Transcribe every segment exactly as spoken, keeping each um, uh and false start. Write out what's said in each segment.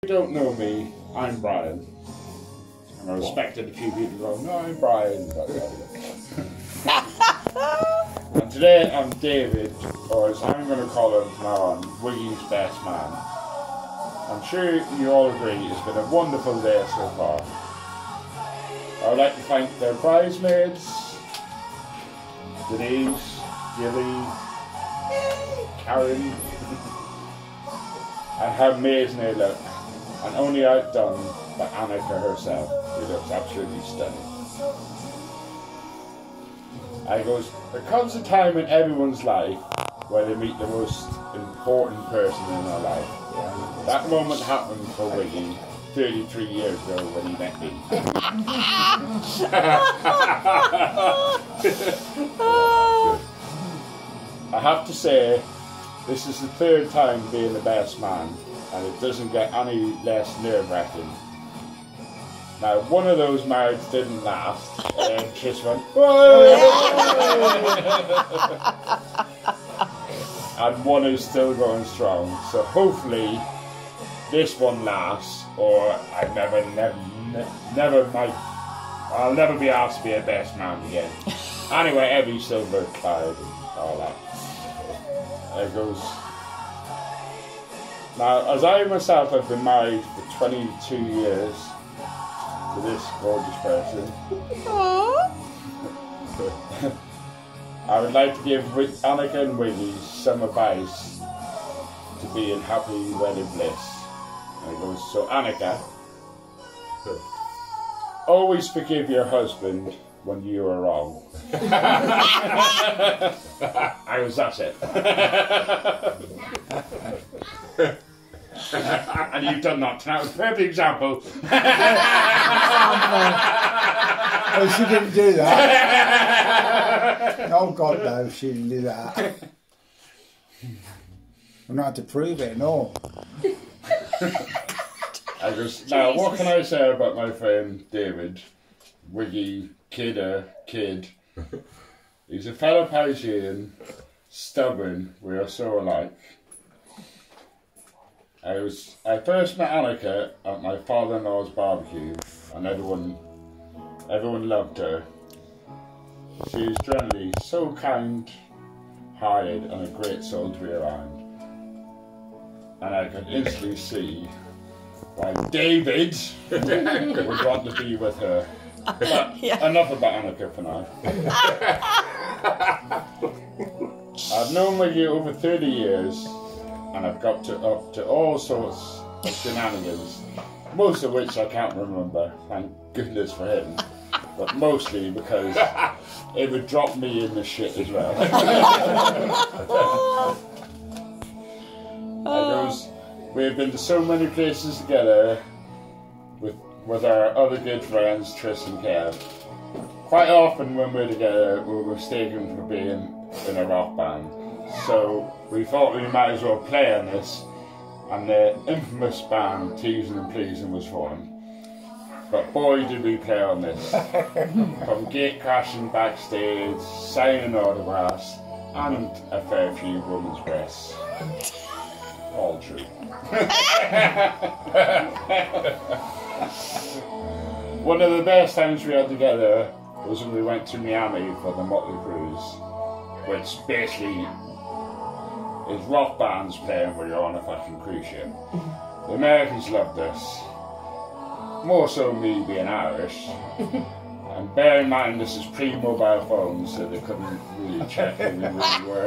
If you don't know me, I'm Brian. And I respected a few people going, no, I'm Brian. And today I'm David, or as I'm going to call him from now on, Wiggy's best man. I'm sure you all agree it's been a wonderful day so far. I would like to thank their bridesmaids, Denise, Gilly, Karen, and how amazing they look, and only outdone by Annika herself, who looks absolutely stunning. And it goes, there comes a time in everyone's life where they meet the most important person in their life. Yeah. That moment happened for Wiggy thirty-three years ago when he met me. I have to say, this is the third time being the best man, and it doesn't get any less nerve-wracking. Now, one of those marriages didn't last, and Kiss went, and one is still going strong, so hopefully this one lasts, or I never, never, never might, I'll never be asked to be a best man again. Anyway, every silver cloud and all that. There goes. Now, as I myself have been married for twenty-two years to this gorgeous person, I would like to give Annika and Wiggy some advice to be in happy wedded bliss. And it goes, so Annika, always forgive your husband when you are wrong. I was, that's it. And you've done that. That was a perfect example. Oh, she didn't do that. Oh God, no, she didn't do that. I'm not to prove it, no. I just, now, what can I say about my friend David? Wiggy, kidder, kid. He's a fellow Parisian, stubborn, we are so alike. I was, I first met Annika at my father-in-law's barbecue, and everyone, everyone loved her. She was generally so kind-hearted and a great soul to be around. And I could instantly see why David would want to be with her. But yeah. Enough about Annika for now. I've known Wiggy over thirty years, and I've got to up to all sorts of shenanigans, most of which I can't remember, thank goodness for him, but mostly because it would drop me in the shit as well. I goes, we've been to so many places together with with our other good friends, Tris and Kev. Quite often when we're together, we're mistaken for being in a rock band. So we thought we might as well play on this, and the infamous band Teasing and Pleasing was formed. But boy did we play on this. From gate crashing backstage, signing autographs, and a fair few women's breasts. All true. One of the best times we had together was when we went to Miami for the Motley Cruise, which basically is rock bands playing where you're on a fucking cruise ship. The Americans loved us, more so me being Irish, and bear in mind this is pre-mobile phones, so they couldn't really check who we really were.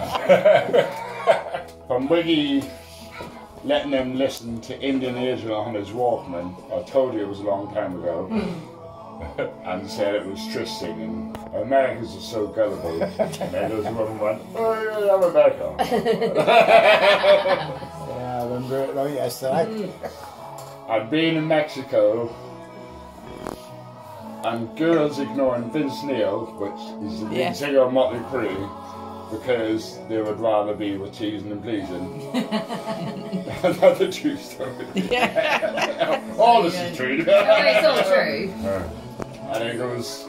From Wiggy letting him listen to Indian Angel on his Walkman, I told you it was a long time ago, and said it was Tris singing. Americans are so gullible. And then this woman went, oh yeah, I'm America. Yeah, I remember it like yesterday. I'd been in Mexico, and girls ignoring Vince Neil, which is the lead yeah. singer of Motley Crue, because they would rather be with Teasing and Pleasing. That's a true story. Yeah. All this is true. Oh, it's all true. And it goes,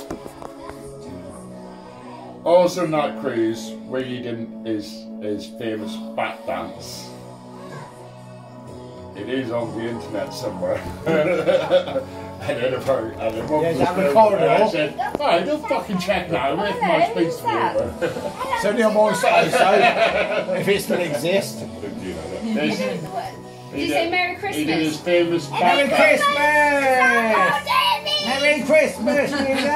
also not cruise, Wiggy did his, his famous back dance. it is on the internet somewhere. And then if I, and then mum Yeah, was that there, recorded and I it. said, "Right, don't fucking check now. Wait for my speech to be over." It's only on one side, so if it still exists. Do you know that? Did There's- you say Merry He did his Christmas? famous Merry back- Christmas! Merry Christmas, you know!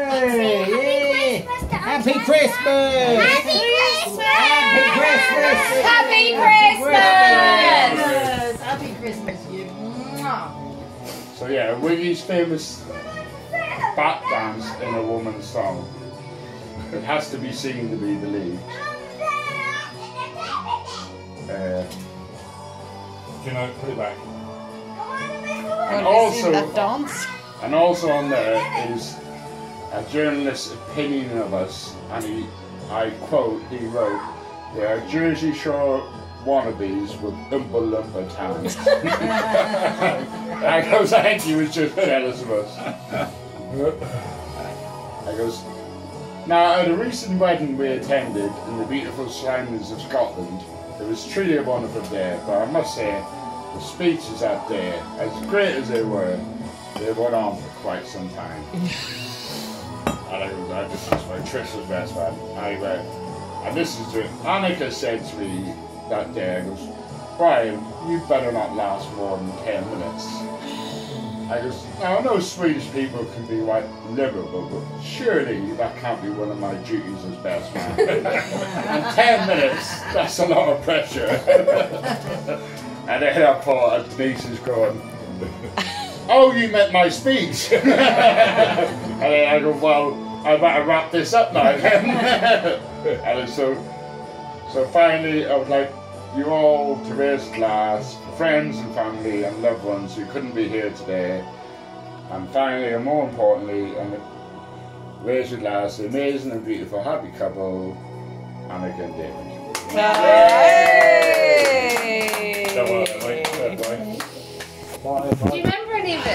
Happy Christmas! Happy Christmas! Happy Christmas! Happy Christmas! Happy Christmas, you. Mwah. So yeah, Wiggy's famous bat dance in a woman's song. It has to be seen to be believed. Uh, You know, put it back. and Well, have you also, seen that dance? and also on there is a journalist's opinion of us, and he, I quote, he wrote, "They are Jersey Shore wannabes with Oompa Loompa talent." I goes, I think he was just jealous of us. I goes, now at a recent wedding we attended in the beautiful surroundings of Scotland, there was truly a wonderful day, but I must say, the speeches that day, as great as they were, they went on for quite some time. And I goes, I just was my Trish's best man. Anyway, and this is it. Annika said to me that day, I goes, "Brian, you better not last more than ten minutes." I goes, now I know Swedish people can be quite liberal, but surely that can't be one of my duties as best man. And ten minutes, that's a lot of pressure. And then I thought, and Denise is going, "Oh, you meant my speech." And then I go, "Well, I better wrap this up now." And so, so finally, I would like you all to raise a glass, friends and family and loved ones who couldn't be here today. And finally, and more importantly, and raise your glass, the amazing and beautiful happy couple, Annika and David. Hey! Don't worry, mate. Don't worry. Bye, Do bye. you remember